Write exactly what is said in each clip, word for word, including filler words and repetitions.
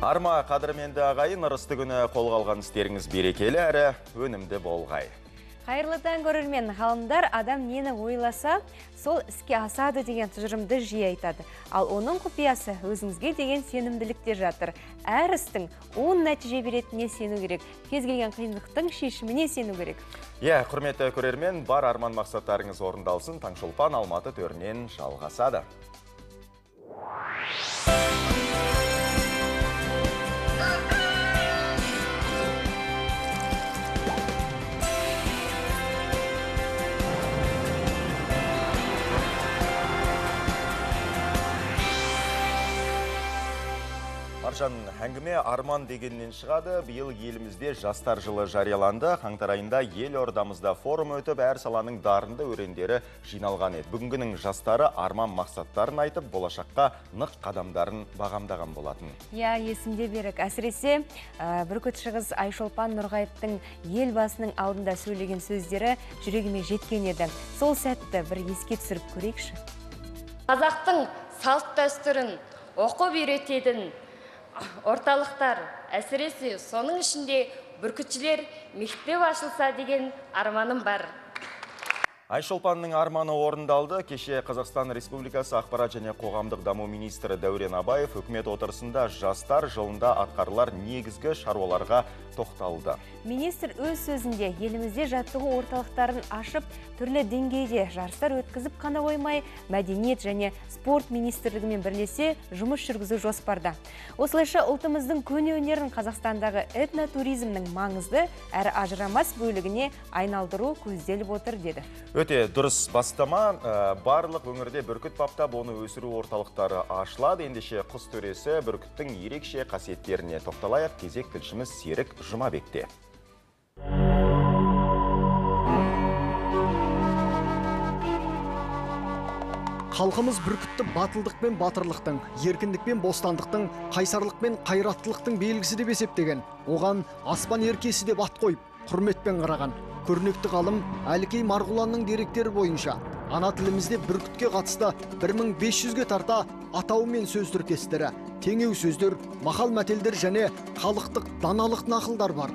Арма қадірменді ағайын, ырысты күні қолға алған істеріңіз берекелі әрі өнімді болғай. Қайырлы таң көрермен, ғалымдар адам нені ойласа, сол іске асады деген тұжырымды жиі айтады. Ал оның құпиясы өзіңізге деген сенімділікте жатыр. Әр істің оң нәтиже беретініне сену керек. Кез келген қиындықтың шешіміне сену керек. Иә, құрметті көрермен, бар арман мақсаттарыңыз орындалсын. Таңшолпан Алматы төрінен жалғасады. Маржан, әңгіме арман дегеннен шығады. Биыл елімізде жастар жылы жарияланды. Қаңтар айында ел ордамызда форум өтіп, әр саланың дарынды өрендері жиналған еді. Бүгінгінің жастары арман мақсаттарын айтып, болашаққа нық қадамдарын бағамдаған болатын. Я, есімде берік. Әсіресе Бүркіт Шығыс Айшолпан Нұрғайыптың елбасының алдында сөйлеген сөздері жүрегіме жеткен еді. Сол сәтті бір еске түсіріп көрейікші. Қазақтың салт дәстүрін оқып үйрететін орталықтар, әсіресе соның ішінде бүркітшілер мектеп ашылса деген арманым бар. Айшолпанның арманы орындалды. Кеше Қазақстан Республикасы ақпарат және қоғамдық даму министрі Дәурен Абаев үкімет отырысында жастар жылында атқарылар негізгі шаруаларға тоқталды. Министр өз сөзінде елімізде жаттығу орталықтарын ашып, түрлі деңгейде жарыстар өткізіп қана қоймай, мәдениет және спорт министрлігімен бірлесе жұмыс жүргізу жоспарда. Осылайша ұлтымыздың көне өнерін Қазақстандағы этнотуризмнің маңызды әрі ажырамас бөлігіне айналдыру көзделіп отыр деді. Өте дұрыс бастама. Барлық өңірде бүркіт баптап, оны өсіру орталықтары ашылады. Ендеше құс төресі бүркіттің ерекше қасиеттеріне тоқталайық. Кезек тілшіміз Серік Жұмабекте. Халқымыз бүркітті батылдық пен батырлықтың, еркіндік пен бостандықтың, қайсарлық пен қайраттылықтың белгісі деп есептеген. Оған аспан еркесі деп ат қойып, құрметпен қараған. Көрнекті ғалым Әлікей Марғұланның деректері бойынша ана тілімізде бүркітке қатысты бір мың бес жүзге тарта атау мен сөз тіркестері, теңеу сөздер, мақал мәтелдер және халықтық даналық нақылдар бар.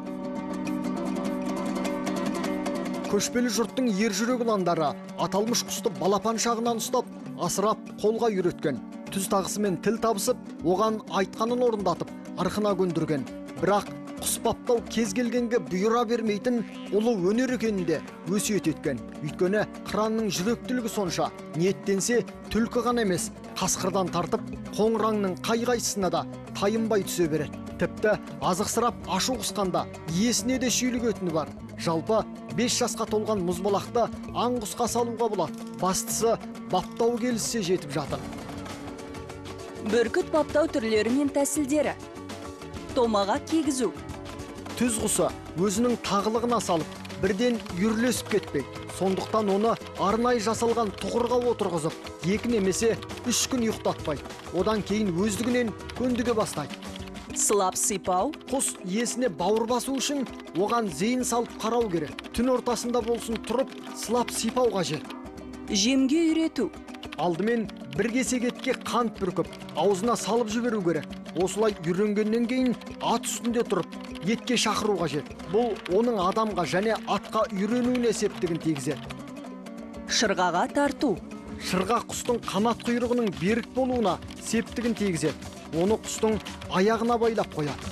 Көшпелі жұрттың ер жүрек ұландары аталмыш құсты балапан шағынан ұстап, асырап, қолға үйреткен. Түз тағысымен тіл табысып, оған айтқанын орындатып, арқына көндірген. Бірақ құс баптау кез келгенге бұйыра бермейтін ұлы өнер екенінде өсиет еткен. Өйткені қыранның жүректілігі сонша, ниеттенсе түлкі ғана емес, қасқырдан тартып, қоңыраңның қай-қайсысына да тайынбай түсе береді. Тіпті азықсырап ашу қысқанда иесіне де шүйлігетіні бар. Жалпы бес жасқа толған мұзбалақты аң құсқа салуға болады. Бастысы баптау келіссе жетіп жатыр. Бүркіт баптау түрлері мен тәсілдері. Томаға кигізу. Түз құсы өзінің тағылығына салып, бірден үйірлесіп кетпейді. Сондықтан оны арнайы жасалған тұғырға отырғызып, екі немесе үш күн ұйықтатпайды. Одан кейін өздігінен көндіге бастайды. Сылап сипау. Құс иесіне бауыр басу үшін оған зейін салып қарау керек. Түн ортасында болсын тұрып, сылап сипау қажет. Жемге үйрету. Алдымен бір кесек етке қант бүркіп, аузына салып жіберу керек. Осылай үйренгеннен кейін ат үстінде тұрып, етке шақыру қажет. Бұл оның адамға және атқа үйренуіне септігін тигізеді. Шырғаға тарту. Шырға құстың қанат құйрығының берік болуына септігін тигізеді. Оны құстың аяғына байлап қояды.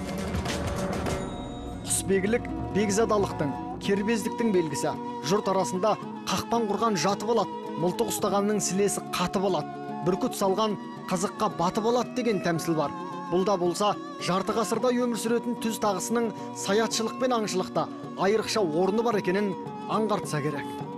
Құсбегілік бекзадалықтың, кербездіктің белгісі. Жұрт арасында қақпан құрған жатып алады, мылтық ұстағанның сілесі қатып алады, бүркіт салған қызыққа батып алады деген тәмсіл бар. Бұл да болса, жарты ғасырда өмір сүретін түз тағысының саятшылық пен аңшылықта айрықша орны бар екенін аңғартса керек.